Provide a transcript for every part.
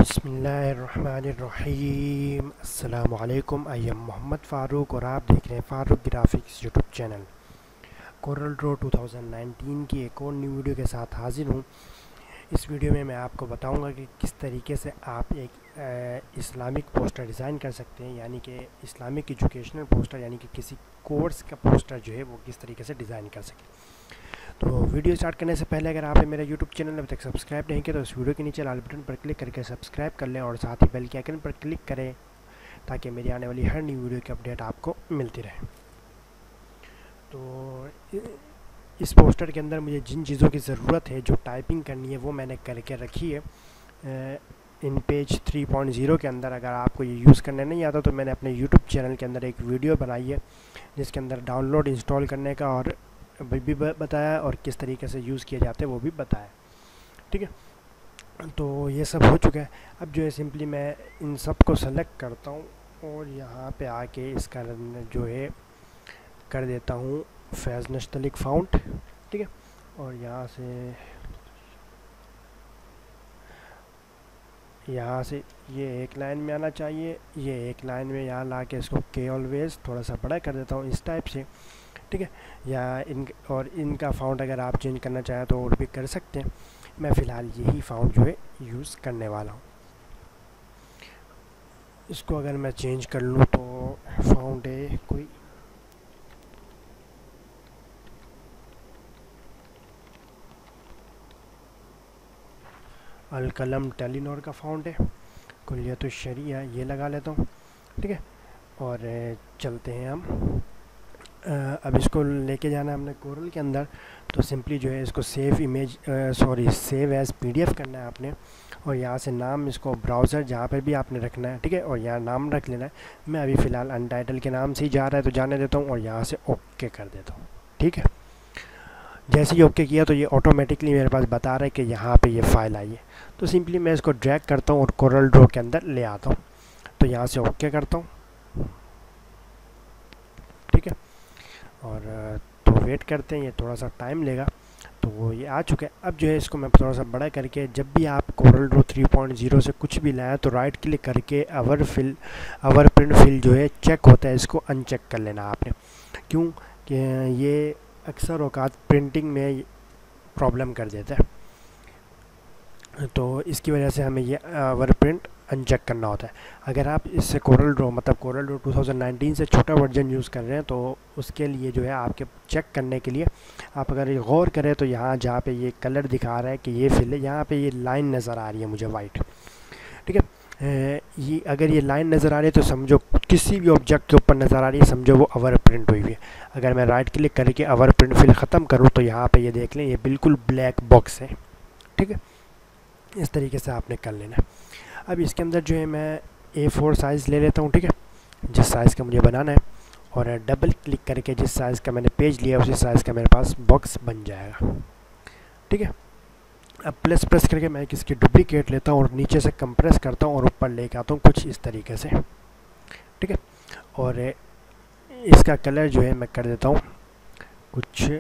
बिस्मिल्लाहिर्रहमानिर्रहीम। अस्सलामुअलैकुम। I am Mohammad Farooq और आप देख रहे हैं Farooq graphics YouTube channel. Corel draw 2019 की एक और न्यू वीडियो के साथ हाज़िर हूँ। इस वीडियो में मैं आपको बताऊंगा कि किस तरीके से आप एक इस्लामिक पोस्टर डिज़ाइन कर सकते हैं, यानी कि इस्लामिक एजुकेशनल पोस्टर, यानी कि किसी कोर्स का पोस्टर जो है वो किस तरीके से डिज़ाइन कर सकें। तो वीडियो स्टार्ट करने से पहले अगर आपने मेरा यूट्यूब चैनल अभी तक सब्सक्राइब नहीं किया तो इस वीडियो के नीचे लाल बटन पर क्लिक करके सब्सक्राइब कर लें और साथ ही बेल के आइकन पर क्लिक करें ताकि मेरी आने वाली हर न्यू वीडियो की अपडेट आपको मिलती रहे। तो इस पोस्टर के अंदर मुझे जिन चीज़ों की ज़रूरत है, जो टाइपिंग करनी है, वो मैंने करके रखी है इन पेज 3.0 के अंदर। अगर आपको ये यूज़ करने नहीं आता तो मैंने अपने यूट्यूब चैनल के अंदर एक वीडियो बनाई है जिसके अंदर डाउनलोड इंस्टॉल करने का और भी बताया और किस तरीके से यूज़ किए जाते हैं वो भी बताया। ठीक है, तो ये सब हो चुका है। अब जो है सिंपली मैं इन सब को सेलेक्ट करता हूँ और यहाँ पे आके इसका जो है कर देता हूँ फैज़ नस्तलिक फ़ॉन्ट। ठीक है, और यहाँ से ये एक लाइन में आना चाहिए, ये एक लाइन में यहाँ ला के इसको के ऑलवेज थोड़ा सा बड़ा कर देता हूँ इस टाइप से। ठीक है, या इनका फ़ॉन्ट अगर आप चेंज करना चाहें तो और भी कर सकते हैं। मैं फ़िलहाल यही फ़ॉन्ट जो है यूज़ करने वाला हूँ। इसको अगर मैं चेंज कर लूँ तो फ़ॉन्ट है कोई अल कलम टेलीनॉर का फ़ॉन्ट है, कुलियत शरिया, ये लगा लेता हूँ। ठीक है, और चलते हैं हम। अब इसको लेके जाना है हमने कोरल के अंदर, तो सिंपली जो है इसको सेव एज़ PDF करना है आपने, और यहाँ से नाम इसको ब्राउज़र जहाँ पर भी आपने रखना है। ठीक है, और यहाँ नाम रख लेना है। मैं अभी फ़िलहाल अनटाइटल के नाम से ही जा रहा है तो जाने देता हूँ और यहाँ से ओके कर देता हूँ। ठीक है, जैसे ही ओके किया तो ये ऑटोमेटिकली मेरे पास बता रहा है कि यहाँ पे ये फ़ाइल आई है। तो सिंपली मैं इसको ड्रैग करता हूँ और कोरल ड्रॉ के अंदर ले आता हूँ। तो यहाँ से ओके करता हूँ। ठीक है, और तो वेट करते हैं, ये थोड़ा सा टाइम लेगा। तो ये आ चुका है। अब जो है इसको मैं थोड़ा सा बड़ा करके, जब भी आप कोरल ड्रॉ 3.0 से कुछ भी लाया तो राइट क्लिक करके अवर प्रिंट फिल जो है चेक होता है, इसको अनचेक कर लेना आपने। क्यों कि ये अक्सर औकात प्रिंटिंग में प्रॉब्लम कर देता है, तो इसकी वजह से हमें ये अवर प्रिंट अनचेक करना होता है। अगर आप इससे कोरल ड्रॉ 2019 से छोटा वर्जन यूज़ कर रहे हैं तो उसके लिए जो है आपके चेक करने के लिए आप अगर गौर करें तो यहाँ जहाँ पे ये कलर दिखा रहा है कि ये फिल है, यहाँ पे ये लाइन नज़र आ रही है मुझे वाइट। ठीक है, ये अगर ये लाइन नज़र आ रही है तो समझो किसी भी ऑब्जेक्ट के ऊपर नज़र आ रही है, समझो वो अवर प्रिंट हुई है। अगर मैं राइट क्लिक करके अवर प्रिंट फिल ख़त्म करूँ तो यहाँ पे ये देख लें, ये बिल्कुल ब्लैक बॉक्स है। ठीक है, इस तरीके से आपने कर लेना। अब इसके अंदर जो है मैं A4 साइज़ ले लेता हूँ। ठीक है, जिस साइज़ का मुझे बनाना है, और डबल क्लिक करके जिस साइज़ का मैंने पेज लिया उसी साइज़ का मेरे पास बॉक्स बन जाएगा। ठीक है, अब प्लस करके मैं इसकी डुप्लीकेट लेता हूँ और नीचे से कंप्रेस करता हूँ और ऊपर लेके आता हूँ कुछ इस तरीके से। ठीक है, और इसका कलर जो है मैं कर देता हूँ कुछ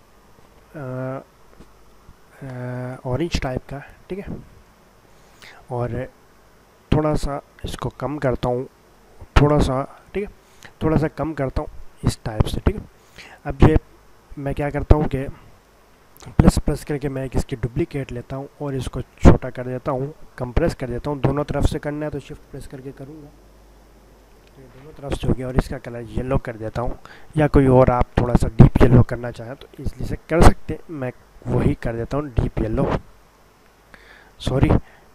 ऑरेंज टाइप का। ठीक है, और थोड़ा सा इसको कम करता हूँ, थोड़ा सा। ठीक है, थोड़ा सा कम करता हूँ इस टाइप से। ठीक है, अब जो मैं क्या करता हूँ कि प्लस करके मैं इसकी डुप्लीकेट लेता हूँ और इसको छोटा कर देता हूँ, कंप्रेस कर देता हूँ। दोनों तरफ से करना है तो शिफ्ट प्रेस करके करूँगा तो ये दोनों तरफ से हो गया। और इसका कलर येलो कर देता हूँ, या कोई और आप थोड़ा सा डीप येलो करना चाहें तो इसलिए से कर सकते हैं। मैं वही कर देता हूँ डीप येलो, सॉरी,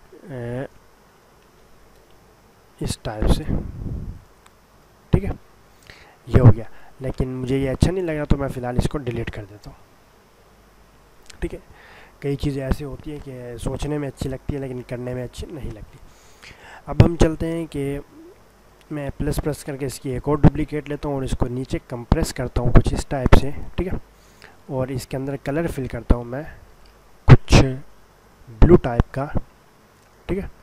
इस टाइप से। ठीक है, ये हो गया, लेकिन मुझे ये अच्छा नहीं लगा तो मैं फ़िलहाल इसको डिलीट कर देता हूँ। ठीक है, कई चीज़ें ऐसी होती हैं कि सोचने में अच्छी लगती है लेकिन करने में अच्छी नहीं लगती। अब हम चलते हैं कि मैं प्लस करके इसकी एक और डुप्लीकेट लेता हूँ और इसको नीचे कंप्रेस करता हूँ कुछ इस टाइप से। ठीक है, और इसके अंदर कलर फिल करता हूँ मैं कुछ ब्लू टाइप का। ठीक है,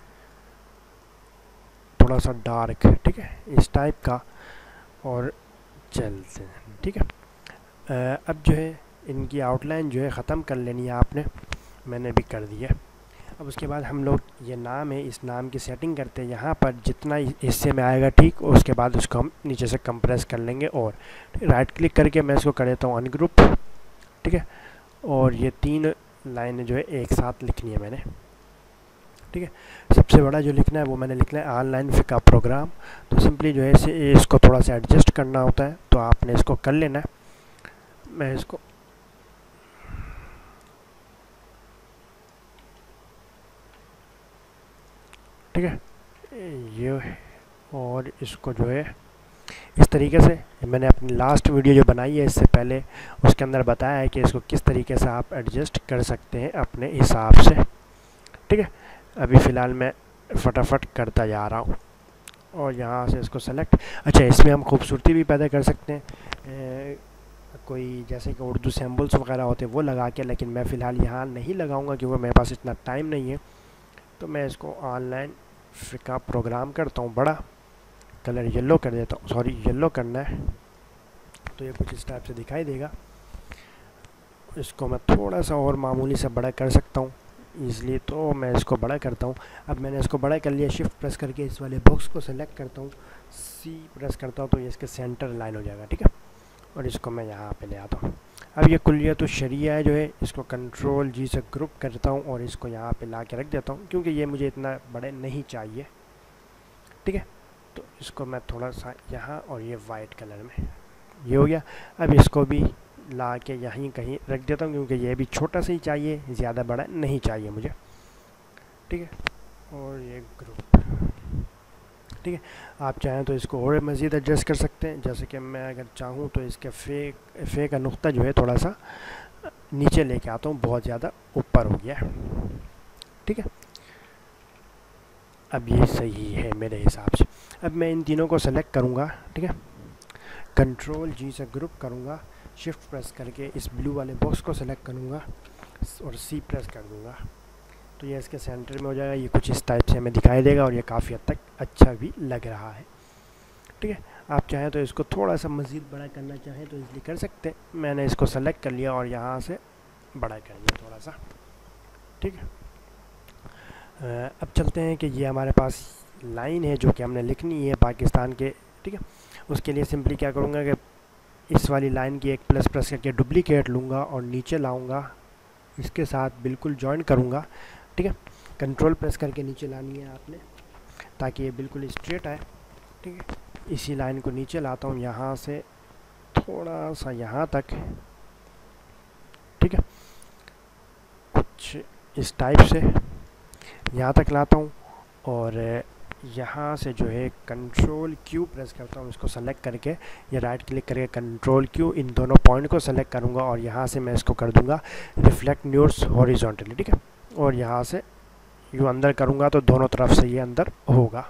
थोड़ा सा डार्क। ठीक है, इस टाइप का, और चलते हैं। ठीक है, अब जो है इनकी आउटलाइन जो है ख़त्म कर लेनी है आपने, मैंने भी कर दिया। अब उसके बाद हम लोग ये नाम है, इस नाम की सेटिंग करते हैं यहाँ पर जितना हिस्से में आएगा, ठीक। उसके बाद उसको हम नीचे से कंप्रेस कर लेंगे और राइट क्लिक करके मैं इसको कर देता हूँ अनग्रुप, ठीक है। और ये 3 लाइनें जो है एक साथ लिखनी है मैंने, ठीक है। सबसे बड़ा जो लिखना है वो मैंने लिखना है ऑनलाइन फ़िका प्रोग्राम। तो सिंपली जो है इसको थोड़ा सा एडजस्ट करना होता है, तो आपने इसको कर लेना है। मैं इसको ठीक है ये, और इसको जो है इस तरीके से मैंने अपनी लास्ट वीडियो जो बनाई है इससे पहले, उसके अंदर बताया है कि इसको किस तरीके से आप एडजस्ट कर सकते हैं अपने हिसाब से, ठीक है। अभी फ़िलहाल मैं फटाफट करता जा रहा हूँ और यहाँ से इसको सेलेक्ट। अच्छा, इसमें हम खूबसूरती भी पैदा कर सकते हैं, कोई जैसे कि उर्दू सिंबल्स वगैरह होते हैं वो लगा के, लेकिन मैं फ़िलहाल यहाँ नहीं लगाऊंगा क्योंकि मेरे पास इतना टाइम नहीं है। तो मैं इसको ऑनलाइन फ़िका प्रोग्राम करता हूँ, बड़ा कलर येलो कर देता हूँ, सॉरी येलो करना है, तो ये कुछ इस टाइप से दिखाई देगा। इसको मैं थोड़ा सा और मामूली से बड़ा कर सकता हूँ इसलिए, तो मैं इसको बड़ा करता हूँ। अब मैंने इसको बड़ा कर लिया, शिफ्ट प्रेस करके इस वाले बॉक्स को सेलेक्ट करता हूँ, सी प्रेस करता हूँ तो ये इसके सेंटर लाइन हो जाएगा, ठीक है। और इसको मैं यहाँ पे ले आता हूँ। अब ये कुल्लियत शरिया जो है, इसको कंट्रोल जी से ग्रुप करता हूँ और इसको यहाँ पे ला के रख देता हूँ क्योंकि ये मुझे इतना बड़े नहीं चाहिए, ठीक है। तो इसको मैं थोड़ा सा यहाँ, और ये वाइट कलर में ये हो गया। अब इसको भी ला के यहीं कहीं रख देता हूँ क्योंकि ये भी छोटा सा ही चाहिए, ज़्यादा बड़ा नहीं चाहिए मुझे, ठीक है। और ये ग्रुप, ठीक है। आप चाहें तो इसको और मज़ीद एडजस्ट कर सकते हैं, जैसे कि मैं अगर चाहूँ तो इसके फे का नुक्ता जो है थोड़ा सा नीचे लेके आता हूँ, बहुत ज़्यादा ऊपर हो गया है, ठीक है। अब ये सही है मेरे हिसाब से। अब मैं इन तीनों को सेलेक्ट करूँगा, ठीक है, कंट्रोल जी से ग्रुप करूँगा, शिफ्ट प्रेस करके इस ब्लू वाले बॉक्स को सेलेक्ट करूँगा और सी प्रेस कर दूँगा, तो ये इसके सेंटर में हो जाएगा। ये कुछ इस टाइप से हमें दिखाई देगा और ये काफ़ी हद तक अच्छा भी लग रहा है, ठीक है। आप चाहें तो इसको थोड़ा सा मज़ीद बड़ा करना चाहें तो इसलिए कर सकते हैं। मैंने इसको सेलेक्ट कर लिया और यहाँ से बड़ा कर लिया थोड़ा सा, ठीक है। अब चलते हैं कि ये हमारे पास लाइन है जो कि हमने लिखनी है पाकिस्तान के, ठीक है। उसके लिए सिंपली क्या करूँगा कि इस वाली लाइन की एक प्लस प्रेस करके डुप्लीकेट लूँगा और नीचे लाऊँगा, इसके साथ बिल्कुल जॉइन करूँगा, ठीक है। कंट्रोल प्रेस करके नीचे लानी है आपने ताकि ये बिल्कुल स्ट्रेट आए, ठीक है। इसी लाइन को नीचे लाता हूँ यहाँ से थोड़ा सा यहाँ तक, ठीक है, कुछ इस टाइप से यहाँ तक लाता हूँ और यहाँ से जो है कंट्रोल क्यू प्रेस करता हूँ, इसको सेलेक्ट करके या राइट क्लिक करके कंट्रोल क्यू, इन दोनों पॉइंट को सेलेक्ट करूँगा और यहाँ से मैं इसको कर दूँगा रिफ्लेक्ट न्यूज़ हॉरिजॉन्टली, ठीक है। और यहाँ से यूँ अंदर करूँगा तो दोनों तरफ से ये अंदर होगा,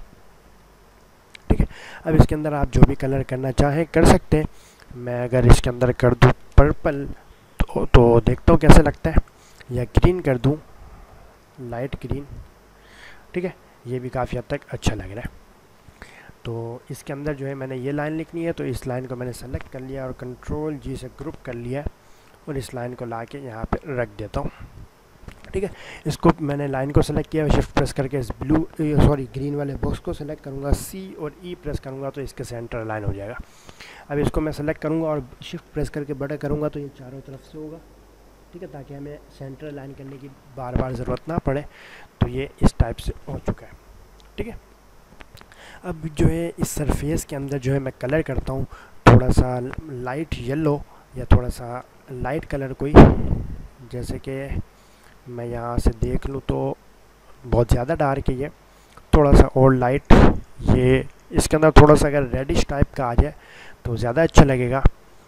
ठीक है। अब इसके अंदर आप जो भी कलर करना चाहें कर सकते हैं। मैं अगर इसके अंदर कर दूँ पर्पल तो देखता हूँ कैसे लगता है, या ग्रीन कर दूँ, लाइट ग्रीन, ठीक है, ये भी काफ़ी हद तक अच्छा लग रहा है। तो इसके अंदर जो है मैंने ये लाइन लिखनी है, तो इस लाइन को मैंने सेलेक्ट कर लिया और कंट्रोल जी से ग्रुप कर लिया और इस लाइन को ला के यहाँ पर रख देता हूँ, ठीक है। इसको मैंने लाइन को सेलेक्ट किया, शिफ्ट प्रेस करके इस ग्रीन वाले बॉक्स को सेलेक्ट करूँगा, सी और ई प्रेस करूँगा तो इसके सेंटर लाइन हो जाएगा। अब इसको मैं सेलेक्ट करूँगा और शिफ्ट प्रेस करके बड़ा करूँगा तो ये चारों तरफ से होगा, ठीक है, ताकि हमें सेंटर लाइन करने की बार बार ज़रूरत ना पड़े। तो ये इस टाइप से हो चुका है, ठीक है। अब जो है इस सरफेस के अंदर जो है मैं कलर करता हूँ थोड़ा सा लाइट येलो या थोड़ा सा लाइट कलर कोई, जैसे कि मैं यहाँ से देख लूँ तो बहुत ज़्यादा डार्क है ये, थोड़ा सा और लाइट, ये इसके अंदर थोड़ा सा अगर रेडिश टाइप का आ जाए तो ज़्यादा अच्छा लगेगा,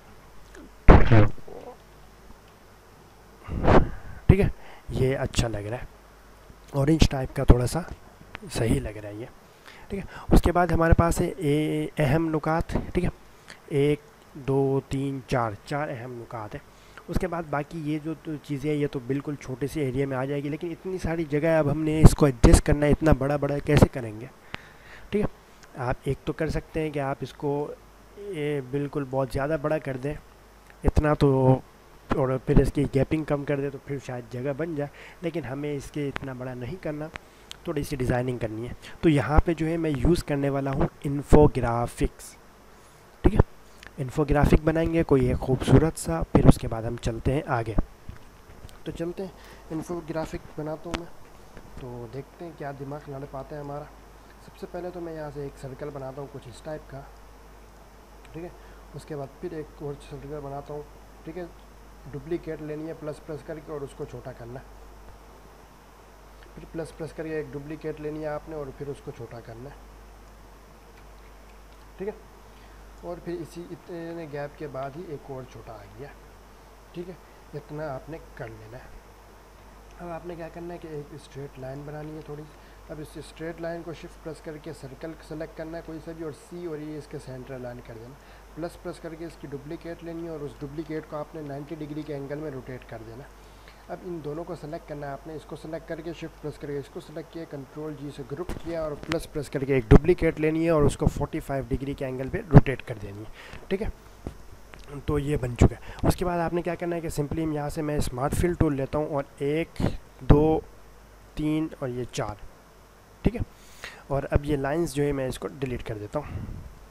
ठीक है। ये अच्छा लग रहा है, ऑरेंज टाइप का थोड़ा सा सही लग रहा है ये, ठीक है। उसके बाद हमारे पास है अहम नुकात, ठीक है, 1 2 3 4 अहम नुकात है। उसके बाद बाकी ये जो तो चीज़ें हैं ये तो बिल्कुल छोटे से एरिया में आ जाएगी, लेकिन इतनी सारी जगह अब हमने इसको एडजस्ट करना है, इतना बड़ा बड़ा कैसे करेंगे, ठीक है। आप एक तो कर सकते हैं कि आप इसको बिल्कुल बहुत ज़्यादा बड़ा कर दें, इतना तो और फिर इसकी गैपिंग कम कर दे तो फिर शायद जगह बन जाए, लेकिन हमें इसके इतना बड़ा नहीं करना, थोड़ी सी डिज़ाइनिंग करनी है। तो यहाँ पे जो है मैं यूज़ करने वाला हूँ इन्फोग्राफिक्स। ठीक है, इन्फोग्राफिक बनाएंगे कोई एक खूबसूरत सा, फिर उसके बाद हम चलते हैं आगे। तो चलते हैं, इन्फोग्राफिक बनाता हूँ मैं, तो देखते हैं क्या दिमाग लड़ पाता है हमारा। सबसे पहले तो मैं यहाँ से एक सर्कल बनाता हूँ कुछ इस टाइप का। ठीक है, उसके बाद फिर एक और सर्कल बनाता हूँ। ठीक है, डुप्लीकेट लेनी है प्लस प्रेस करके और उसको छोटा करना है। फिर प्लस प्रेस करके एक डुप्लीकेट लेनी है आपने और फिर उसको छोटा करना है। ठीक है, और फिर इसी इतने गैप के बाद ही एक और छोटा आ गया। ठीक है, इतना आपने कर लेना है। अब आपने क्या करना है कि एक स्ट्रेट लाइन बनानी है थोड़ी। अब इस स्ट्रेट लाइन को शिफ्ट प्रेस करके सर्कल सेलेक्ट करना है कोई सा भी, और सी और ये इसके सेंटर लाइन कर देना। प्लस प्रेस करके इसकी डुप्लीकेट लेनी है और उस डुप्लीकेट को आपने 90 डिग्री के एंगल में रोटेट कर देना। अब इन दोनों को सेलेक्ट करना है आपने, इसको सेलेक्ट करके शिफ्ट प्रेस करके इसको सेलेक्ट किया, कंट्रोल जी से ग्रुप किया और प्लस प्रेस करके एक डुप्लीकेट लेनी है और उसको 45 डिग्री के एंगल पे रोटेट कर देनी है। ठीक है, तो ये बन चुका है। उसके बाद आपने क्या करना है कि सिंपली यहाँ से मैं स्मार्ट फिल टूल लेता हूँ और 1 2 3 और ये 4। ठीक है, और अब ये लाइंस जो है मैं इसको डिलीट कर देता हूँ,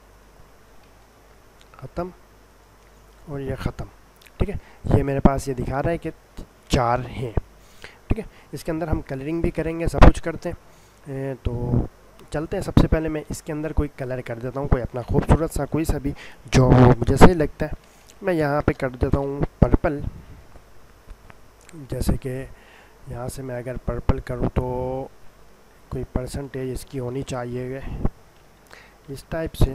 ख़त्म और ये ख़त्म। ठीक है, ये मेरे पास ये दिखा रहा है कि 4 हैं। ठीक है, इसके अंदर हम कलरिंग भी करेंगे, सब कुछ करते हैं। तो चलते हैं, सबसे पहले मैं इसके अंदर कोई कलर कर देता हूँ, कोई अपना खूबसूरत सा कोई सा भी जो मुझे सही लगता है। मैं यहाँ पे कर देता हूँ पर्पल। जैसे कि यहाँ से मैं अगर पर्पल करूँ तो कोई परसेंटेज इसकी होनी चाहिए इस टाइप से।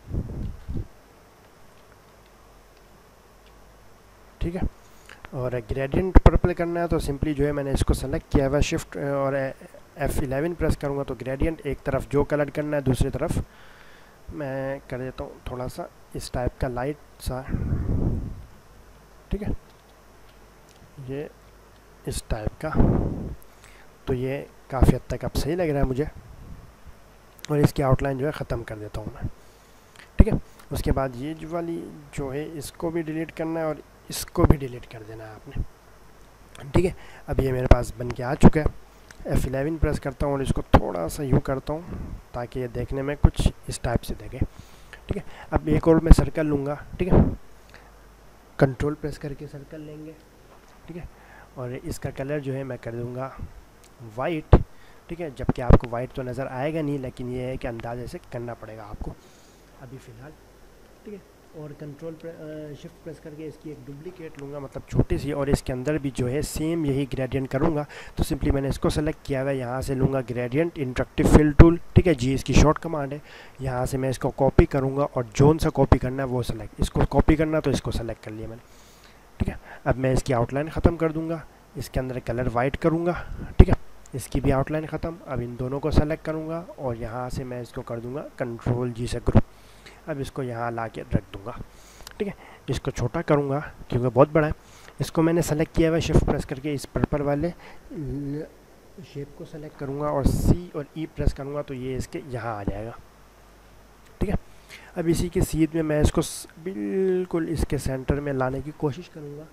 ठीक है, और ग्रेडियंट पर्पल करना है तो सिंपली जो है मैंने इसको सेलेक्ट किया हुआ, शिफ्ट और F11 प्रेस करूँगा तो ग्रेडियंट एक तरफ जो कलर करना है दूसरी तरफ मैं कर देता हूँ थोड़ा सा इस टाइप का लाइट सा। ठीक है, ये इस टाइप का, तो ये काफ़ी हद तक अब सही लग रहा है मुझे। और इसकी आउटलाइन जो है ख़त्म कर देता हूँ मैं। ठीक है, उसके बाद ये जो वाली जो है इसको भी डिलीट करना है और इसको भी डिलीट कर देना है आपने। ठीक है, अब ये मेरे पास बन के आ चुका है। F11 प्रेस करता हूँ और इसको थोड़ा सा यूँ करता हूँ ताकि ये देखने में कुछ इस टाइप से देखे। ठीक है, अब एक और मैं सर्कल लूँगा। ठीक है, कंट्रोल प्रेस करके सर्कल लेंगे। ठीक है, और इसका कलर जो है मैं कर दूँगा वाइट। ठीक है, जबकि आपको वाइट तो नज़र आएगा नहीं, लेकिन ये है कि अंदाजे से करना पड़ेगा आपको अभी फ़िलहाल। ठीक है, और कंट्रोल शिफ्ट प्रेस करके इसकी एक डुप्लीकेट लूँगा, मतलब छोटी सी, और इसके अंदर भी जो है सेम यही ग्रेडियंट करूँगा। तो सिंपली मैंने इसको सेलेक्ट किया हुआ है, यहाँ से लूँगा ग्रेडियंट इंटरेक्टिव फिल टूल। ठीक है जी, इसकी शॉर्ट कमांड है। यहाँ से मैं इसको कॉपी करूँगा और जोन सा कॉपी करना है वो सेलेक्ट, इसको कॉपी करना तो इसको सेलेक्ट कर लिया मैंने। ठीक है, अब मैं इसकी आउटलाइन ख़त्म कर दूँगा, इसके अंदर कलर वाइट करूँगा। ठीक है, इसकी भी आउटलाइन ख़त्म। अब इन दोनों को सेलेक्ट करूँगा और यहाँ से मैं इसको कर दूँगा कंट्रोल जी से ग्रुप। अब इसको यहाँ ला के रख दूँगा। ठीक है, इसको छोटा करूँगा क्योंकि बहुत बड़ा है। इसको मैंने सेलेक्ट किया हुआ, शिफ्ट प्रेस करके इस पर्पल वाले शेप को सेलेक्ट करूँगा और C और E प्रेस करूँगा तो ये इसके यहाँ आ जाएगा। ठीक है, अब इसी के सीध में मैं इसको बिल्कुल इसके सेंटर में लाने की कोशिश करूँगा।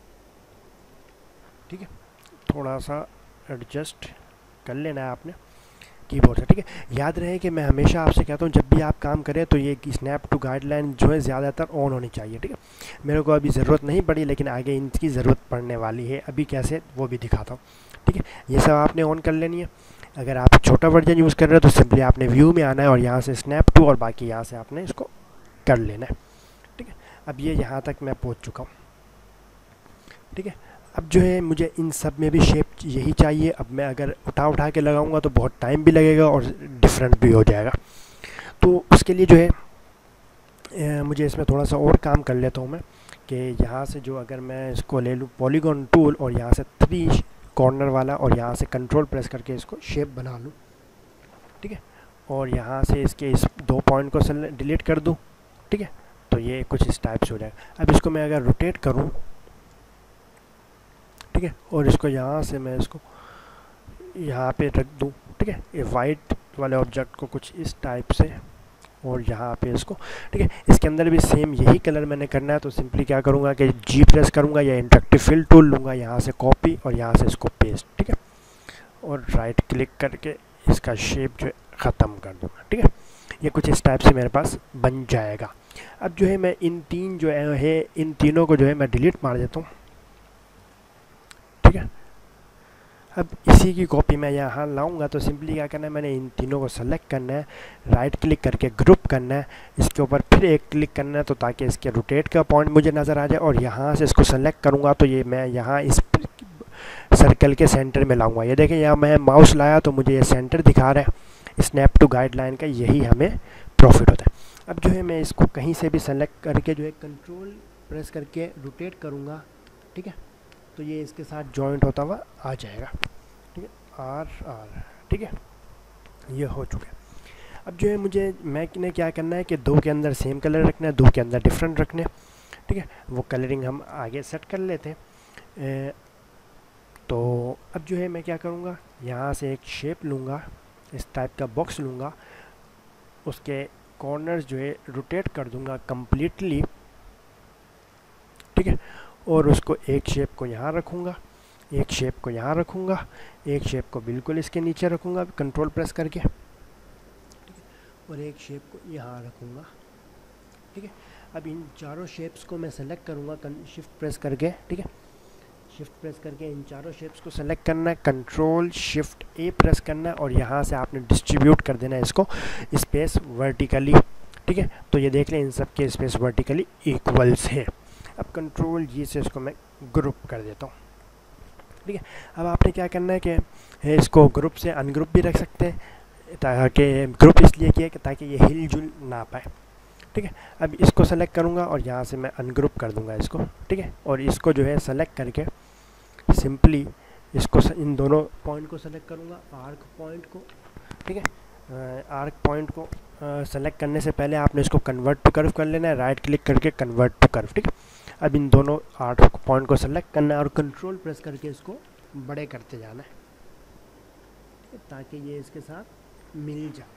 ठीक है, थोड़ा सा एडजस्ट कर लेना है आपने कीबोर्ड से। ठीक है, याद रहे कि मैं हमेशा आपसे कहता हूँ जब भी आप काम करें तो ये स्नैप टू गाइडलाइन जो है ज़्यादातर ऑन होनी चाहिए। ठीक है, मेरे को अभी ज़रूरत नहीं पड़ी लेकिन आगे इनकी ज़रूरत पड़ने वाली है, अभी कैसे वो भी दिखाता हूँ। ठीक है, ये सब आपने ऑन कर लेनी है। अगर आप छोटा वर्जन यूज़ कर रहे हो तो सिंपली आपने व्यू में आना है और यहाँ से स्नैप टू और बाकी यहाँ से आपने इसको कर लेना है। ठीक है, अब ये यहाँ तक मैं पहुँच चुका हूँ। ठीक है, अब जो है मुझे इन सब में भी शेप यही चाहिए। अब मैं अगर उठा के लगाऊंगा तो बहुत टाइम भी लगेगा और डिफरेंट भी हो जाएगा। तो उसके लिए जो है मुझे इसमें थोड़ा सा और काम कर लेता हूँ मैं कि यहाँ से जो अगर मैं इसको ले लूँ पॉलीगॉन टूल और यहाँ से 3 कॉर्नर वाला और यहाँ से कंट्रोल प्रेस करके इसको शेप बना लूँ। ठीक है, और यहाँ से इसके इस 2 पॉइंट को डिलीट कर दूँ। ठीक है, तो ये कुछ इस टाइप से हो जाएगा। अब इसको मैं अगर रोटेट करूँ, ठीक है, और इसको यहाँ से मैं इसको यहाँ पे रख दूँ। ठीक है, ये वाइट वाले ऑब्जेक्ट को कुछ इस टाइप से और यहाँ पे इसको, ठीक है। इसके अंदर भी सेम यही कलर मैंने करना है, तो सिंपली क्या करूँगा कि जी प्रेस करूँगा या इंटरेक्टिव फिल टूल लूँगा, यहाँ से कॉपी और यहाँ से इसको पेस्ट, ठीक है, और राइट क्लिक करके इसका शेप जो है ख़त्म कर दूँगा, ठीक है। ये कुछ इस टाइप से मेरे पास बन जाएगा। अब जो है मैं इन तीन जो है इन तीनों को जो है मैं डिलीट मार देता हूँ, ठीक है। अब इसी की कॉपी मैं यहाँ लाऊंगा, तो सिंपली क्या करना है, मैंने इन तीनों को सेलेक्ट करना है, राइट क्लिक करके ग्रुप करना है, इसके ऊपर फिर एक क्लिक करना है, तो ताकि इसके रोटेट का पॉइंट मुझे नज़र आ जाए, और यहाँ से इसको सेलेक्ट करूँगा तो ये मैं यहाँ इस सर्कल के सेंटर में लाऊंगा। ये देखें यहाँ मैं माउस लाया तो मुझे ये सेंटर दिखा रहा है। स्नैप टू गाइडलाइन का यही हमें प्रॉफिट होता है। अब जो है मैं इसको कहीं से भी सेलेक्ट करके जो है कंट्रोल प्रेस करके रोटेट करूँगा, ठीक है, तो ये इसके साथ जॉइंट होता हुआ आ जाएगा, ठीक है, आर आर, ठीक है, ये हो चुका है। अब जो है मैंने क्या करना है कि दो के अंदर सेम कलर रखना है, दो के अंदर डिफरेंट रखने, ठीक है, वो कलरिंग हम आगे सेट कर लेते हैं। तो अब जो है मैं क्या करूँगा, यहाँ से एक शेप लूँगा, इस टाइप का बॉक्स लूँगा, उसके कॉर्नर्स जो है रोटेट कर दूँगा कम्प्लीटली, ठीक है, और उसको एक शेप को यहाँ रखूँगा, एक शेप को यहाँ रखूँगा, एक शेप को बिल्कुल इसके नीचे रखूँगा कंट्रोल प्रेस करके, और एक शेप को यहाँ रखूँगा, ठीक है। अब इन चारों शेप्स को मैं सेलेक्ट करूँगा शिफ्ट प्रेस करके, ठीक है, शिफ्ट प्रेस करके इन चारों शेप्स को सेलेक्ट करना है, कंट्रोल शिफ्ट ए प्रेस करना है, और यहाँ से आपने डिस्ट्रीब्यूट कर देना है इसको स्पेस वर्टिकली, ठीक है। तो ये देख लें इन सब के स्पेस वर्टिकली इक्वल्स है। अब कंट्रोल जी से इसको मैं ग्रुप कर देता हूँ, ठीक है। अब आपने क्या करना है कि इसको ग्रुप से अनग्रुप भी रख सकते हैं, ताकि ग्रुप इसलिए किया कि ताकि ये हिल जुल ना पाए, ठीक है। अब इसको सेलेक्ट करूँगा और यहाँ से मैं अनग्रुप कर दूँगा इसको, ठीक है, और इसको जो है सेलेक्ट करके सिंपली इसको इन दोनों पॉइंट को सेलेक्ट करूँगा, आर्क पॉइंट को, ठीक है। आर्क पॉइंट को सेलेक्ट करने से पहले आपने इसको कन्वर्ट टू कर्व कर लेना है, राइट क्लिक करके कन्वर्ट टू कर्व, ठीक है। अब इन दोनों आर्क पॉइंट को सेलेक्ट करना है और कंट्रोल प्रेस करके इसको बड़े करते जाना है, ठीक है, ताकि ये इसके साथ मिल जाए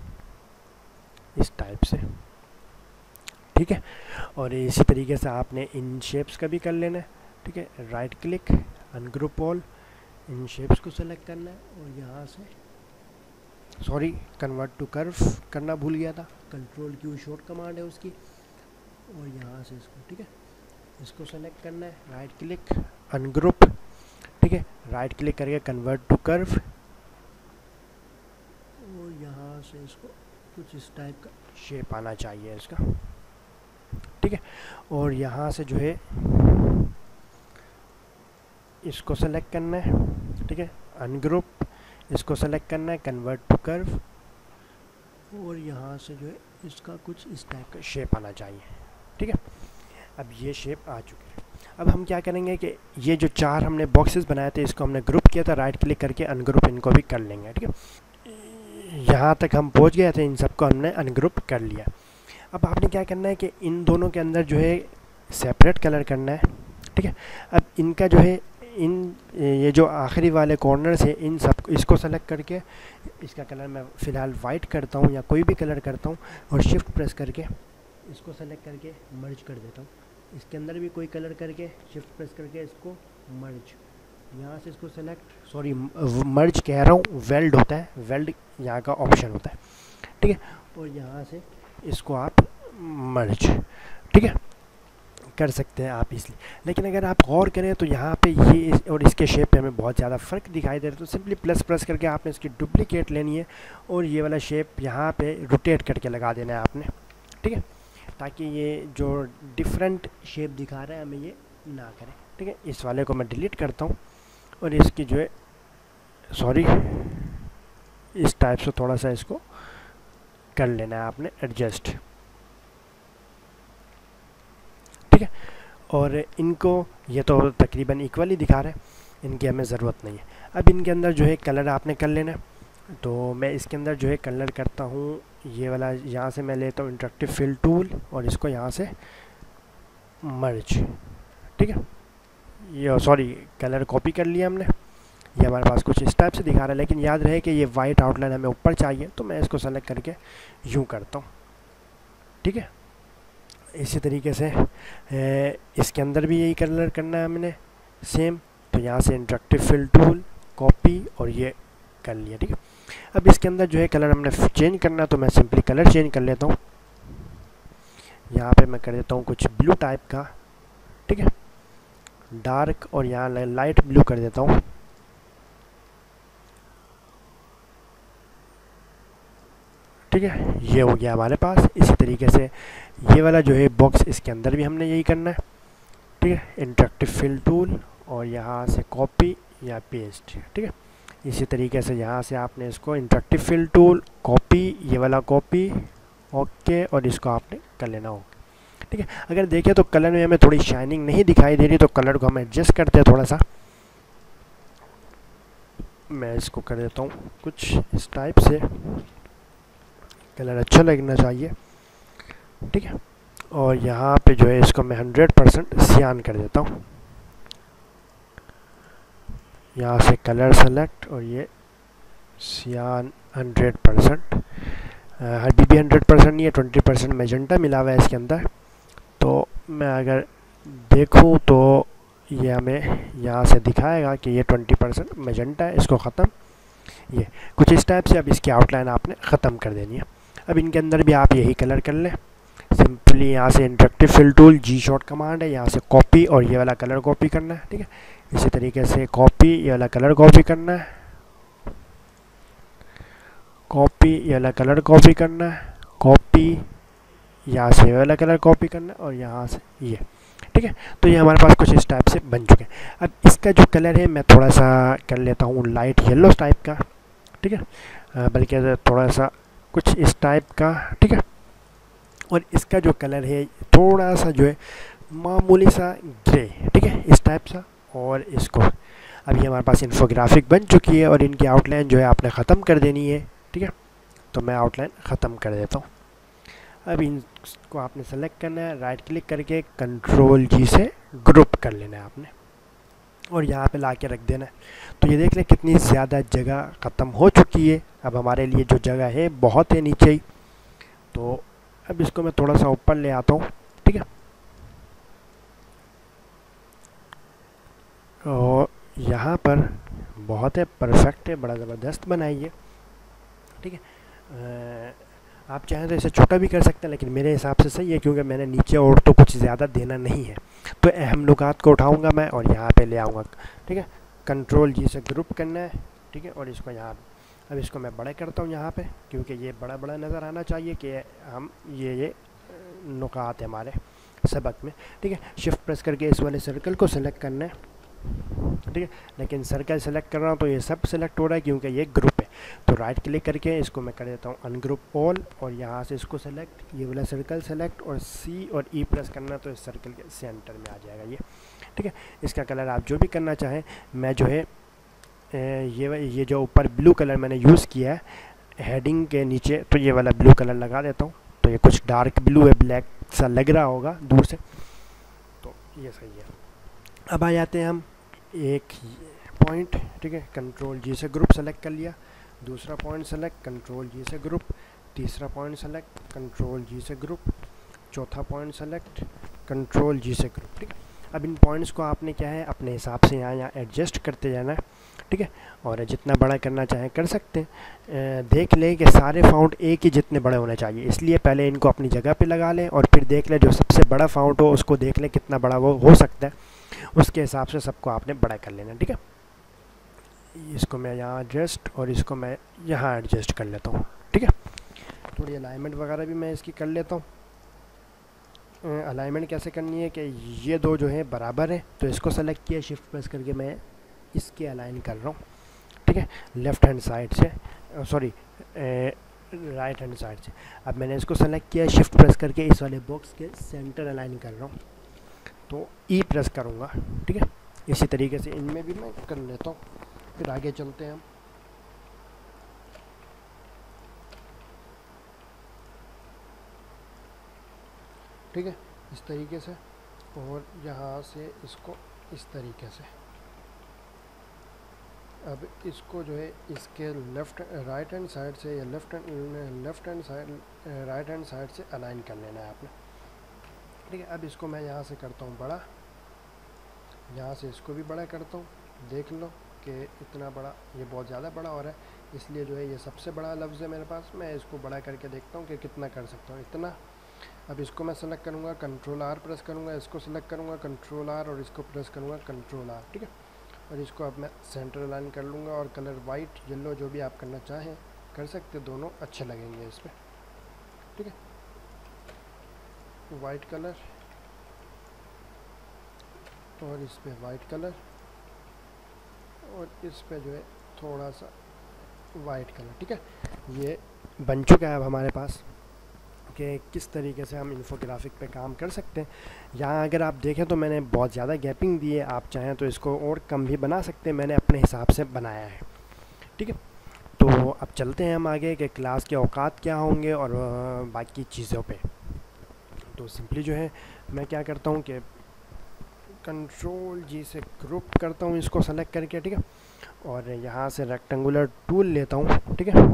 इस टाइप से, ठीक है। और इसी तरीके से आपने इन शेप्स का भी कर लेना है, ठीक है, राइट क्लिक अनग्रुप ऑल, इन शेप्स को सेलेक्ट करना है, और यहाँ से सॉरी कन्वर्ट टू कर्व करना भूल गया था, कंट्रोल क्यू शॉर्ट कमांड है उसकी, और यहाँ से इसको, ठीक है, इसको सेलेक्ट करना है, राइट क्लिक अनग्रुप, ठीक है, राइट क्लिक करके कन्वर्ट टू कर्व, और यहाँ से इसको कुछ इस टाइप का शेप आना चाहिए इसका, ठीक है। और यहाँ से जो है इसको सेलेक्ट करना है, ठीक है, अनग्रुप, इसको सेलेक्ट करना है, कन्वर्ट टू कर्व, और यहाँ से जो है इसका कुछ इस टाइप का शेप आना चाहिए, ठीक है। अब ये शेप आ चुकी है। अब हम क्या करेंगे कि ये जो चार हमने बॉक्सेस बनाए थे इसको हमने ग्रुप किया था, राइट क्लिक करके अनग्रुप इनको भी कर लेंगे, ठीक है। यहाँ तक हम पहुँच गए थे, इन सबको हमने अनग्रुप कर लिया। अब आपने क्या करना है कि इन दोनों के अंदर जो है सेपरेट कलर करना है, ठीक है। अब इनका जो है ये जो आखिरी वाले कॉर्नर्स है इन सब इसको सेलेक्ट करके इसका कलर मैं फ़िलहाल वाइट करता हूँ या कोई भी कलर करता हूँ, और शिफ्ट प्रेस करके इसको सेलेक्ट करके मर्ज कर देता हूँ। इसके अंदर भी कोई कलर करके शिफ्ट प्रेस करके इसको मर्ज, यहाँ से इसको सेलेक्ट सॉरी मर्ज कह रहा हूँ, वेल्ड होता है, वेल्ड यहाँ का ऑप्शन होता है, ठीक है। और यहाँ से इसको आप मर्ज, ठीक है, कर सकते हैं आप इसलिए। लेकिन अगर आप गौर करें तो यहाँ पे ये और इसके शेप पे हमें बहुत ज़्यादा फ़र्क दिखाई दे रहा है, तो सिंपली प्लस प्रेस करके आपने इसकी डुप्लीकेट लेनी है और ये वाला शेप यहाँ पे रोटेट करके लगा देना है आपने, ठीक है, ताकि ये जो डिफरेंट शेप दिखा रहा है हमें ये ना करे, ठीक है। इस वाले को मैं डिलीट करता हूँ और इसकी जो है सॉरी इस टाइप से थोड़ा सा इसको कर लेना है आपने एडजस्ट, ठीक है। और इनको ये तो तकरीबन इक्वली दिखा रहे हैं, इनकी हमें ज़रूरत नहीं है। अब इनके अंदर जो है कलर आपने कर लेना है, तो मैं इसके अंदर जो है कलर करता हूँ ये वाला, यहाँ से मैं लेता हूँ इंटरेक्टिव फिल टूल और इसको यहाँ से मर्ज, ठीक है। ये सॉरी कलर कॉपी कर लिया हमने, ये हमारे पास कुछ इस टाइप से दिखा रहा है, लेकिन याद रहे कि ये वाइट आउटलाइन हमें ऊपर चाहिए, तो मैं इसको सेलेक्ट करके यूँ करता हूँ, ठीक है। इसी तरीके से इसके अंदर भी यही कलर करना है हमने सेम। तो यहाँ से इंटरेक्टिव फिल टूल, कॉपी, और ये कर लिया, ठीक है। अब इसके अंदर जो है कलर हमने चेंज करना है, तो मैं सिंपली कलर चेंज कर लेता हूँ। यहाँ पे मैं कर देता हूँ कुछ ब्लू टाइप का, ठीक है, डार्क, और यहाँ लाइट ब्लू कर देता हूँ। ठीक है, ये हो गया हमारे पास। इसी तरीके से ये वाला जो है बॉक्स, इसके अंदर भी हमने यही करना है, ठीक है। इंटरेक्टिव फिल टूल और यहाँ से कॉपी या पेस्ट, ठीक है। इसी तरीके से यहाँ से आपने इसको इंटरेक्टिव फिल टूल, कॉपी, ये वाला कॉपी, ओके, और इसको आपने कर लेना होगा, ठीक है। अगर देखें तो कलर में हमें थोड़ी शाइनिंग नहीं दिखाई दे रही, तो कलर को हम एडजस्ट करते हैं थोड़ा सा। मैं इसको कर देता हूँ कुछ इस टाइप से, कलर अच्छा लगना चाहिए, ठीक है। और यहाँ पे जो है इसको मैं 100% सियान कर देता हूँ। यहाँ से कलर सेलेक्ट, और ये सियान 100%। अभी भी 100% नहीं है, 20% मेजेंटा मिला हुआ है इसके अंदर। तो मैं अगर देखूँ तो ये हमें यहाँ से दिखाएगा कि ये 20% मेजेंटा है, इसको ख़त्म। ये कुछ इस टाइप से अब इसकी आउटलाइन आपने ख़त्म कर देनी है। अब इनके अंदर भी आप यही कलर कर लें सिंपली। यहाँ से interactive fill tool, G short command है, यहाँ से कॉपी, और ये वाला कलर कॉपी करना है, ठीक है। इसी तरीके से कॉपी, ये वाला कलर कॉपी करना है, कॉपी, ये वाला कलर कॉपी करना है, कॉपी, यहाँ से ये वाला कलर कॉपी करना है, और यहाँ से ये, ठीक है। तो ये हमारे पास कुछ इस टाइप से बन चुके हैं। अब इसका जो कलर है मैं थोड़ा सा कर लेता हूँ लाइट येलो टाइप का, ठीक है, बल्कि थोड़ा सा कुछ इस टाइप का, ठीक है। और इसका जो कलर है थोड़ा सा जो है मामूली सा ग्रे, ठीक है, इस टाइप सा। और इसको अभी हमारे पास इन्फोग्राफिक बन चुकी है, और इनकी आउटलाइन जो है आपने ख़त्म कर देनी है, ठीक है। तो मैं आउटलाइन ख़त्म कर देता हूँ। अब इनको आपने सेलेक्ट करना है, राइट क्लिक करके कंट्रोल जी से ग्रुप कर लेना है आपने, और यहाँ पे ला के रख देना है। तो ये देख लें कितनी ज़्यादा जगह ख़त्म हो चुकी है। अब हमारे लिए जो जगह है बहुत है नीचे ही। तो अब इसको मैं थोड़ा सा ऊपर ले आता हूँ, ठीक है। और यहाँ पर बहुत है, परफेक्ट है, बड़ा ज़बरदस्त बनाइए, ठीक है। आप चाहें तो इसे छोटा भी कर सकते हैं, लेकिन मेरे हिसाब से सही है, क्योंकि मैंने नीचे और तो कुछ ज़्यादा देना नहीं है। तो अहम नुकात को उठाऊंगा मैं और यहाँ पे ले आऊँगा, ठीक है। कंट्रोल जी से ग्रुप करना है, ठीक है, और इसको यहाँ, अब इसको मैं बड़ा करता हूँ यहाँ पे, क्योंकि ये बड़ा बड़ा नज़र आना चाहिए कि हम ये नुकात है हमारे सबक में, ठीक है। शिफ्ट प्रेस करके इस वाले सर्कल को सिलेक्ट करना है, ठीक है। लेकिन सर्कल सेलेक्ट कर रहा हूँ तो ये सब सेलेक्ट हो रहा है क्योंकि ये ग्रुप है। तो राइट क्लिक करके इसको मैं कर देता हूँ अनग्रुप ऑल, और यहाँ से इसको सेलेक्ट, ये वाला सर्कल सेलेक्ट, और सी और ई प्रेस करना, तो इस सर्कल के सेंटर में आ जाएगा ये, ठीक है। इसका कलर आप जो भी करना चाहें, मैं जो है ये जो ऊपर ब्लू कलर मैंने यूज़ किया है हेडिंग के नीचे, तो ये वाला ब्लू कलर लगा देता हूँ। तो ये कुछ डार्क ब्लू है, ब्लैक सा लग रहा होगा दूर से, तो ये सही है। अब आ जाते हैं हम एक पॉइंट, ठीक है, कंट्रोल जी से ग्रुप सेलेक्ट कर लिया, दूसरा पॉइंट सेलेक्ट, कंट्रोल जी से ग्रुप, तीसरा पॉइंट सेलेक्ट, कंट्रोल जी से ग्रुप, चौथा पॉइंट सेलेक्ट, कंट्रोल जी से ग्रुप, ठीक है। अब इन पॉइंट्स को आपने क्या है अपने हिसाब से यहाँ एडजस्ट करते जाना है, ठीक है। और जितना बड़ा करना चाहें कर सकते हैं। देख लें कि सारे फाउंट एक ही जितने बड़े होने चाहिए, इसलिए पहले इनको अपनी जगह पे लगा लें, और फिर देख लें जो सबसे बड़ा फाउंट हो उसको देख लें कितना बड़ा वो हो सकता है, उसके हिसाब से सबको आपने बड़ा कर लेना, ठीक है। इसको मैं यहाँ एडजस्ट, और इसको मैं यहाँ एडजस्ट कर लेता हूँ, ठीक है। थोड़ी अलाइनमेंट वगैरह भी मैं इसकी कर लेता हूँ। अलाइनमेंट कैसे करनी है कि ये दो जो है बराबर है, तो इसको सेलेक्ट किया, शिफ्ट प्रेस करके मैं इसके अलाइन कर रहा हूँ, ठीक है, लेफ़्ट हैंड साइड से, सॉरी राइट हैंड साइड से। अब मैंने इसको सेलेक्ट किया, शिफ्ट प्रेस करके इस वाले बॉक्स के सेंटर अलाइन कर रहा हूँ, तो ई प्रेस करूँगा, ठीक है। इसी तरीके से इनमें भी मैं कर लेता हूँ, फिर आगे चलते हैं हम। ठीक है, इस तरीके से, और यहाँ से इसको इस तरीके से अब इसको जो है इसके राइट हैंड साइड से या left hand side right hand side से अलाइन कर लेना है आपने, ठीक है। अब इसको मैं यहाँ से करता हूँ बड़ा, यहाँ से इसको भी बड़ा करता हूँ। देख लो कि इतना बड़ा, ये बहुत ज़्यादा बड़ा हो रहा है, इसलिए जो है ये सबसे बड़ा लफ्ज़ है मेरे पास। मैं इसको बड़ा करके देखता हूँ कि कितना कर सकता हूँ, इतना। अब इसको मैं सेलेक्ट करूँगा, कंट्रोल आर प्रेस करूँगा, इसको सेलेक्ट करूँगा कंट्रोल आर, और इसको प्रेस करूँगा कंट्रोल आर, ठीक है। और इसको अब मैं सेंटर अलाइन कर लूँगा, और कलर वाइट येलो जो भी आप करना चाहें कर सकते, दोनों अच्छे लगेंगे इस पर, ठीक है। वाइट कलर और इस पर वाइट कलर, और इस पे जो है थोड़ा सा वाइट कलर, ठीक है। ये बन चुका है अब हमारे पास कि किस तरीके से हम इन्फोग्राफिक पे काम कर सकते हैं। यहाँ अगर आप देखें तो मैंने बहुत ज़्यादा गैपिंग दी है, आप चाहें तो इसको और कम भी बना सकते हैं, मैंने अपने हिसाब से बनाया है, ठीक है। तो अब चलते हैं हम आगे कि क्लास के औकात क्या होंगे और बाकी चीज़ों पे। तो सिंपली जो है मैं क्या करता हूँ कि कंट्रोल जी से ग्रुप करता हूँ इसको सेलेक्ट करके, ठीक है। और यहाँ से रेक्टेंगुलर टूल लेता हूँ, ठीक है।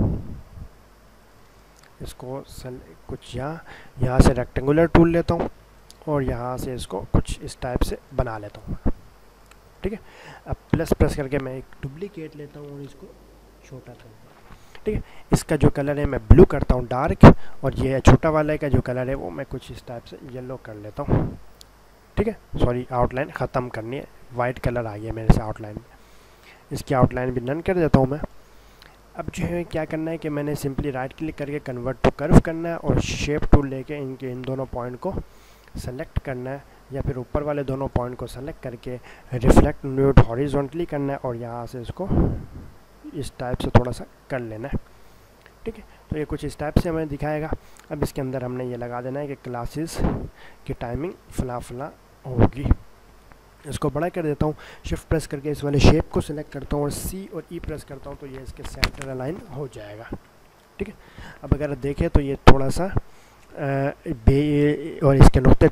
इसको कुछ यहाँ से रेक्टेंगुलर टूल लेता हूँ, और यहाँ से इसको कुछ इस टाइप से बना लेता हूँ, ठीक है। अब प्रेस करके मैं एक डुप्लीकेट लेता हूँ और इसको छोटा करता हूँ, ठीक है। इसका जो कलर है मैं ब्लू करता हूँ डार्क, और ये छोटा वाले का जो कलर है वो मैं कुछ इस टाइप से येलो कर लेता हूँ, ठीक है। सॉरी, आउटलाइन ख़त्म करनी है, वाइट कलर आ गया मेरे से आउटलाइन में, इसकी आउटलाइन भी नन कर देता हूँ मैं। अब जो है क्या करना है कि मैंने सिंपली राइट क्लिक करके कन्वर्ट टू कर्व करना है, और शेप टूल लेके इन दोनों पॉइंट को सेलेक्ट करना है, या फिर ऊपर वाले दोनों पॉइंट को सेलेक्ट करके रिफ्लेक्ट न्यूड हॉरिजॉन्टली करना है, और यहाँ से इसको इस टाइप से थोड़ा सा कर लेना है, ठीक है। तो ये कुछ इस टाइप से हमें दिखाएगा। अब इसके अंदर हमने ये लगा देना है कि क्लासेस की टाइमिंग फला होगी। इसको बड़ा कर देता हूँ, शिफ्ट प्रेस करके इस वाले शेप को सिलेक्ट करता हूँ और सी और ई प्रेस करता हूँ, तो ये इसके सेंटर अलाइन हो जाएगा, ठीक है। अब अगर देखें तो ये थोड़ा सा और इसके नुक्ते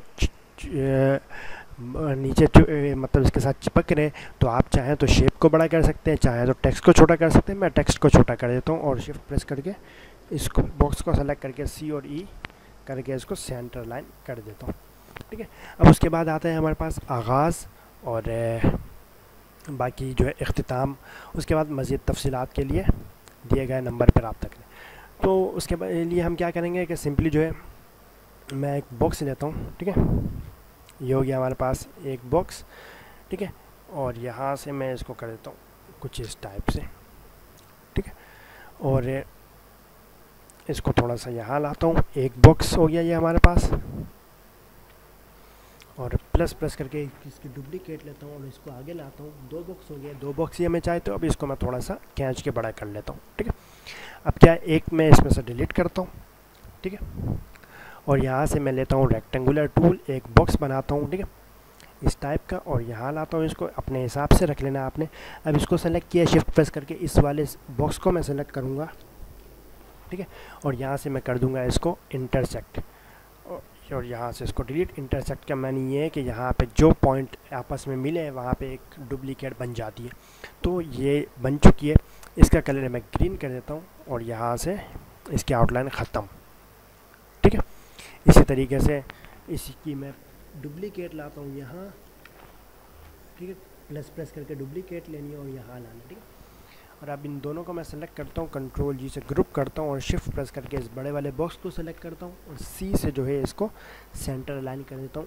नीचे मतलब इसके साथ चिपक रहे, तो आप चाहें तो शेप को बड़ा कर सकते हैं, चाहे तो टेक्स्ट को छोटा कर सकते हैं। मैं टेक्स्ट को छोटा कर देता हूँ और शिफ्ट प्रेस करके इसको बॉक्स को सेलेक्ट करके सी और ई करके इसको सेंटर लाइन कर देता हूँ, ठीक है। अब उसके बाद आता है हमारे पास आगाज़ और बाकी जो है इख्तिताम। उसके बाद मज़ीद तफसीलात के लिए दिए गए नंबर पर रब्ता करें। तो उसके लिए हम क्या करेंगे कि सिंपली जो है मैं एक बॉक्स लेता हूँ, ठीक है। ये हो गया हमारे पास एक बॉक्स, ठीक है। और यहाँ से मैं इसको कर देता हूँ कुछ इस टाइप से, ठीक है। और इसको थोड़ा सा यहाँ लाता हूँ, एक बॉक्स हो गया ये हमारे पास। और प्रेस करके इसकी डुप्लीकेट लेता हूँ और इसको आगे लाता हूँ, दो बॉक्स हो गया, दो बॉक्स ही हमें चाहिए, तो अब इसको मैं थोड़ा सा खींच के बड़ा कर लेता हूँ, ठीक है। अब क्या एक मैं इसमें से डिलीट करता हूँ, ठीक है। और यहाँ से मैं लेता हूँ रेक्टेंगुलर टूल, एक बॉक्स बनाता हूँ, ठीक है, इस टाइप का, और यहाँ लाता हूँ, इसको अपने हिसाब से रख लेना आपने। अब इसको सेलेक्ट किया, शिफ्ट प्रेस करके इस वाले बॉक्स को मैं सेलेक्ट करूँगा, ठीक है। और यहाँ से मैं कर दूँगा इसको इंटरसेक्ट, और यहाँ से इसको डिलीट। इंटरसेक्ट का मैंने ये है कि यहाँ पे जो पॉइंट आपस में मिले वहाँ पे एक डुप्लीकेट बन जाती है, तो ये बन चुकी है। इसका कलर मैं ग्रीन कर देता हूँ और यहाँ से इसकी आउटलाइन ख़त्म, ठीक है। इसी तरीके से इसकी मैं डुप्लीकेट लाता हूँ यहाँ, ठीक है, प्रेस करके डुप्लीकेट लेनी है और यहाँ लाना, ठीक है। और अब इन दोनों को मैं सेलेक्ट करता हूँ, कंट्रोल जी से ग्रुप करता हूँ और शिफ्ट प्रेस करके इस बड़े वाले बॉक्स को सेलेक्ट करता हूँ और सी से जो है इसको सेंटर अलाइन कर देता हूँ,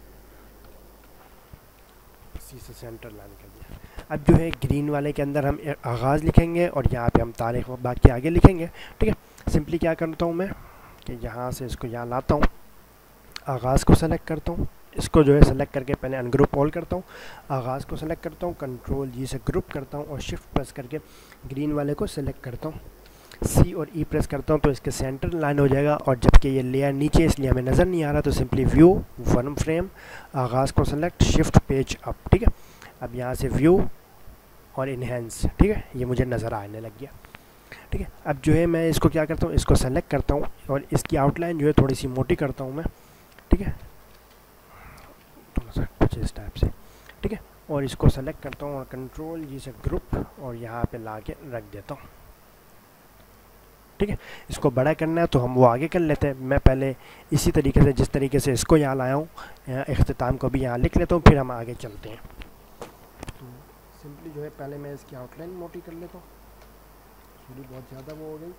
सी से सेंटर अलाइन कर दिया। अब जो है ग्रीन वाले के अंदर हम आगाज़ लिखेंगे और यहाँ पे हम तारीख बाकी आगे लिखेंगे, ठीक है। सिंपली क्या करता हूँ मैं कि यहाँ से इसको यहाँ लाता हूँ, आगाज़ को सेलेक्ट करता हूँ, इसको जो है सेलेक्ट करके पहले अनग्रुप ऑल करता हूँ, आगाज़ को सेलेक्ट करता हूँ, कंट्रोल जी से ग्रुप करता हूँ और शिफ्ट प्रेस करके ग्रीन वाले को सेलेक्ट करता हूँ, सी और ई प्रेस करता हूँ, तो इसके सेंटर लाइन हो जाएगा। और जबकि ये लेयर नीचे इसलिए हमें नज़र नहीं आ रहा, तो सिंपली व्यू वन फ्रेम, आगाज़ को सेलेक्ट, शिफ्ट पेज अप, ठीक है। अब यहाँ से व्यू और इन्हेंस, ठीक है, ये मुझे नज़र आने लग गया, ठीक है। अब जो है मैं इसको क्या करता हूँ, इसको सेलेक्ट करता हूँ और इसकी आउटलाइन जो है थोड़ी सी मोटी करता हूँ मैं, ठीक है, थोड़ा सा कुछ इस टाइप से, ठीक है। और इसको सेलेक्ट करता हूँ और कंट्रोल जी से ग्रुप और यहाँ पे ला के रख देता हूँ। ठीक है, इसको बड़ा करना है तो हम वो आगे कर लेते हैं। मैं पहले इसी तरीके से जिस तरीके से इसको यहाँ लाया हूँ, इख्तिताम को भी यहाँ लिख लेता हूँ, फिर हम आगे चलते हैं। तो सिंपली जो है पहले मैं इसकी आउटलाइन मोटी कर लेता हूँ, थोड़ी बहुत ज़्यादा वो हो गई।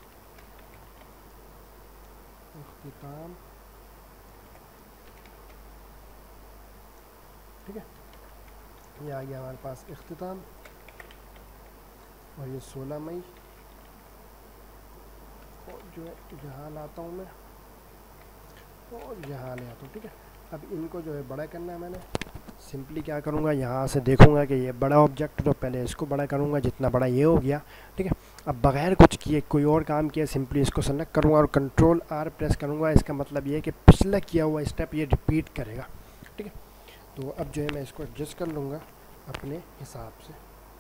इख्तिताम, ठीक है, ये आ गया हमारे पास इख्तिताम। और ये 16 मई और जो है यहाँ लाता हूँ मैं और यहाँ ले आता हूँ। ठीक है, अब इनको जो है बड़ा करना है। मैंने सिंपली क्या करूँगा, यहाँ से देखूँगा कि ये बड़ा ऑब्जेक्ट, तो पहले इसको बड़ा करूँगा, जितना बड़ा ये हो गया। ठीक है, अब बगैर कुछ किए कोई और काम किए सिंपली इसको सेलेक्ट करूँगा और कंट्रोल आर प्रेस करूँगा। इसका मतलब ये है कि पिछला किया हुआ स्टेप ये रिपीट करेगा। ठीक है, तो अब जो है मैं इसको एडजस्ट कर लूँगा अपने हिसाब से।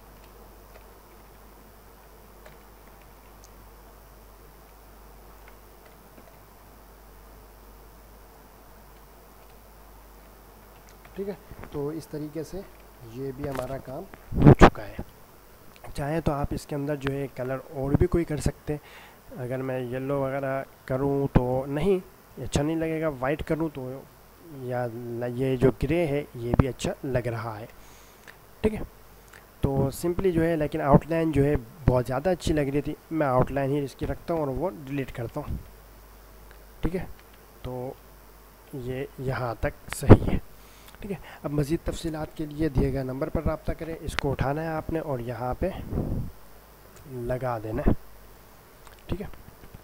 ठीक है, तो इस तरीके से ये भी हमारा काम हो चुका है। चाहे तो आप इसके अंदर जो है कलर और भी कोई कर सकते हैं। अगर मैं येलो वगैरह करूँ तो नहीं अच्छा नहीं लगेगा, वाइट करूँ तो या ये जो ग्रे है ये भी अच्छा लग रहा है। ठीक है, तो सिंपली जो है, लेकिन आउटलाइन जो है बहुत ज़्यादा अच्छी लग रही थी, मैं आउटलाइन ही इसकी रखता हूँ और वो डिलीट करता हूँ। ठीक है, तो ये यहाँ तक सही है। ठीक है, अब मज़ीद तफसीलात के लिए दिए गए नंबर पर रब्ता करें। इसको उठाना है आपने और यहाँ पे लगा देना है। ठीक है,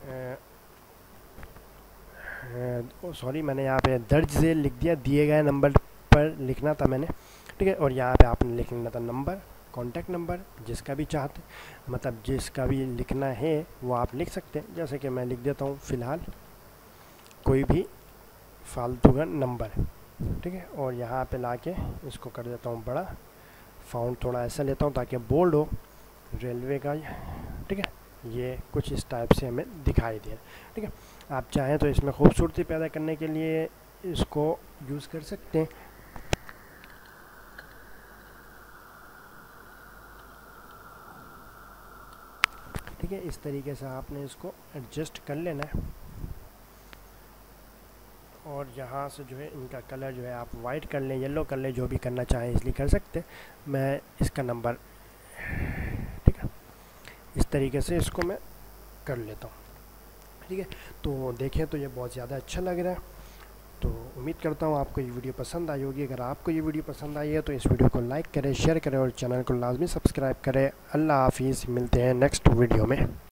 सॉरी मैंने यहाँ पे दर्ज झेल लिख दिया, दिए गए नंबर पर लिखना था मैंने। ठीक है, और यहाँ पे आपने लिख लेना था नंबर, कॉन्टैक्ट नंबर, जिसका भी चाहते, मतलब जिसका भी लिखना है वो आप लिख सकते हैं। जैसे कि मैं लिख देता हूँ फ़िलहाल कोई भी फालतू का नंबर। ठीक है, और यहाँ पे लाके इसको कर देता हूँ बड़ा, फ़ॉन्ट थोड़ा ऐसा लेता हूँ ताकि बोल्ड हो, रेलवे का। ठीक है, ये कुछ इस टाइप से हमें दिखाई दे। ठीक है, आप चाहें तो इसमें खूबसूरती पैदा करने के लिए इसको यूज़ कर सकते हैं। ठीक है, इस तरीके से आपने इसको एडजस्ट कर लेना है। और यहाँ से जो है इनका कलर जो है आप वाइट कर लें, येलो कर लें, जो भी करना चाहें इसलिए कर सकते हैं। मैं इसका नंबर, ठीक है, इस तरीके से इसको मैं कर लेता हूँ। ठीक है, तो देखें तो ये बहुत ज़्यादा अच्छा लग रहा है। तो उम्मीद करता हूँ आपको ये वीडियो पसंद आई होगी। अगर आपको ये वीडियो पसंद आई है तो इस वीडियो को लाइक करें, शेयर करें और चैनल को लाजमी सब्सक्राइब करें। अल्लाह हाफिज़, मिलते हैं नेक्स्ट वीडियो में।